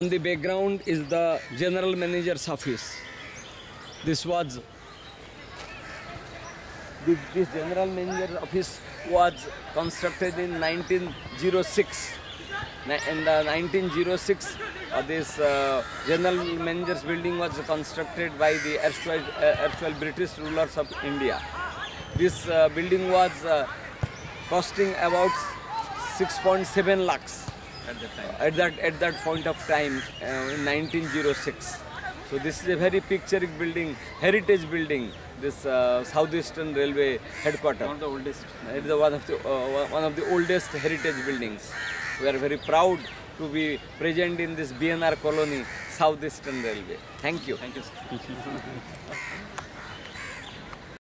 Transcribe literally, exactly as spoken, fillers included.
In the background is the general manager's office. This was this, this general manager's office was constructed in nineteen oh six. In the nineteen oh six, uh, this uh, general manager's building was constructed by the erstwhile, uh, erstwhile British rulers of India. This uh, building was uh, costing about six point seven lakhs at that time. Uh, at that at that point of time uh, in nineteen oh six. So this is a very picturesque building, heritage building. This uh, Southeastern Railway headquarters. One of the oldest. It is one of the uh, one of the oldest heritage buildings. We are very proud to be present in this B N R colony, Southeastern Railway. Thank you. Thank you, sir.